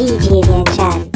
DJ Vientiane.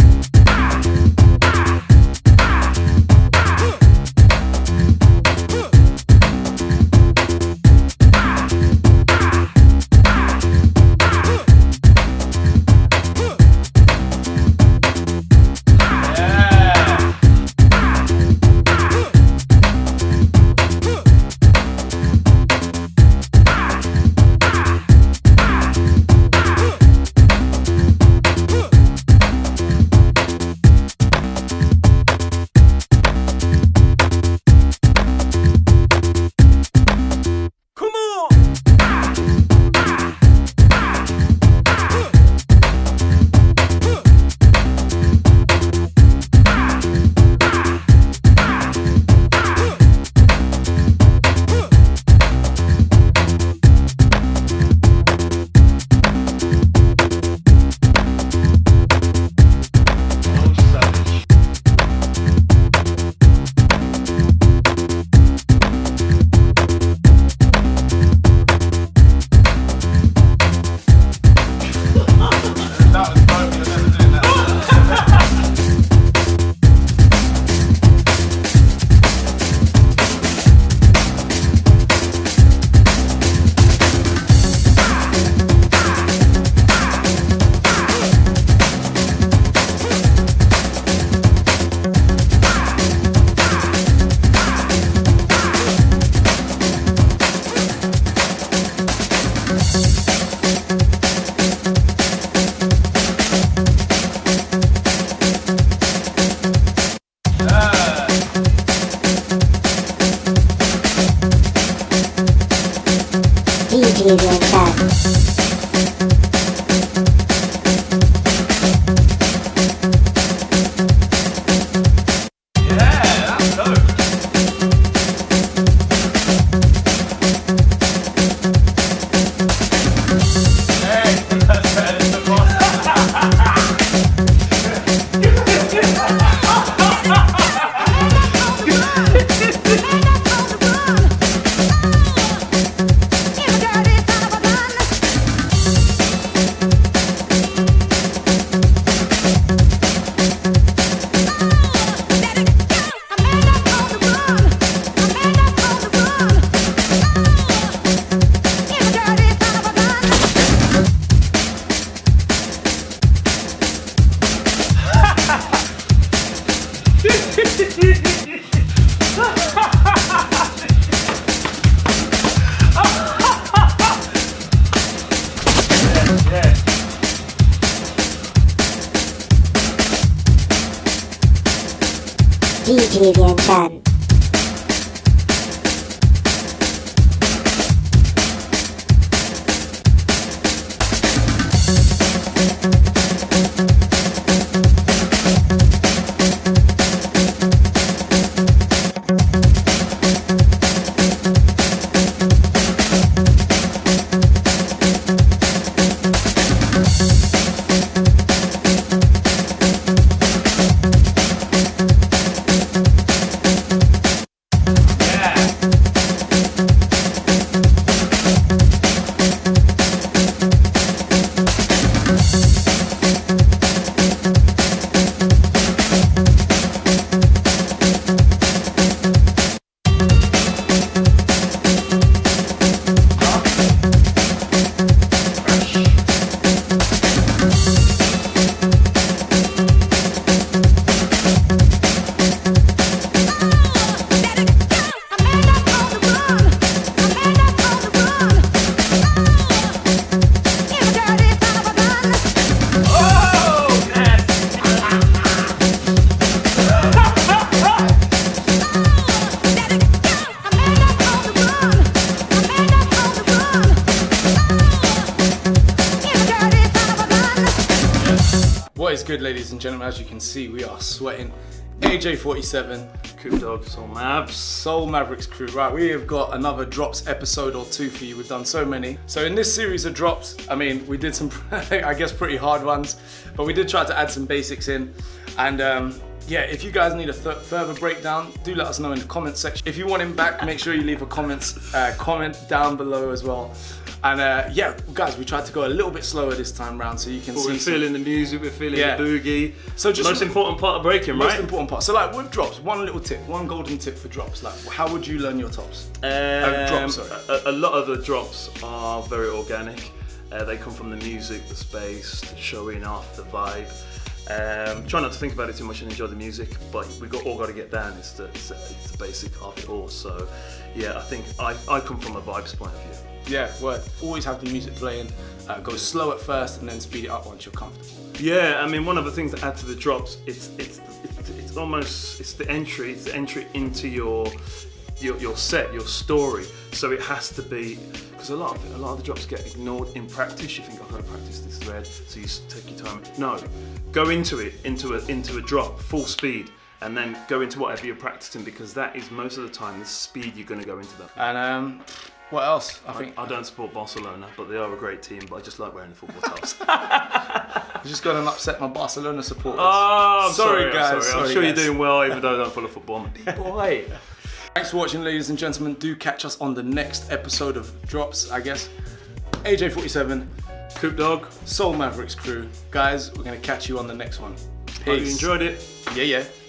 DJ Vientiane. DJ Vientiane. What is good, ladies and gentlemen? As you can see, we are sweating. AJ47, Coop Dog, Soul Mavericks crew. Right, we have got another drops episode or two for you. We've done so many. So in this series of drops, I mean, we did some, I guess, pretty hard ones, but we did try to add some basics in. And yeah, if you guys need a further breakdown, do let us know in the comment section. If you want him back, make sure you leave a comment down below as well. And yeah, guys, we tried to go a little bit slower this time round so you can see. We're feeling the music, we're feeling Yeah. the boogie. So just most important part of breaking, most right? important part. So like with drops, one little tip, one golden tip for drops. Like, how would you learn your tops? Drops, sorry. A lot of the drops are very organic. They come from the music, the space, the showing off, the vibe. Try not to think about it too much and enjoy the music, but we all got to get down. It's the basic of it all. So yeah, I think I come from a vibes point of view. Yeah, word. Always have the music playing. Go slow at first and then speed it up once you're comfortable. Yeah, I mean, one of the things that add to the drops, it's the entry into your set, your story. So it has to be, because a lot of the drops get ignored in practice. You think, I've got to practice this thread, so you take your time. No, go into a drop full speed, and then go into whatever you're practicing, because that is most of the time the speed you're going to go into them. And what else? I don't support Barcelona, but they are a great team. But I just like wearing the football tops. I'm just going to upset my Barcelona supporters. Oh, I'm sorry, guys. I'm sorry. I'm sure guys. you're doing well, even though I don't follow football. I'm a big boy. Thanks for watching, ladies and gentlemen. Do catch us on the next episode of Drops, I guess. AJ47, Coop Dog. Soul Mavericks crew. Guys, we're going to catch you on the next one. Peace. Hope you enjoyed it. Yeah.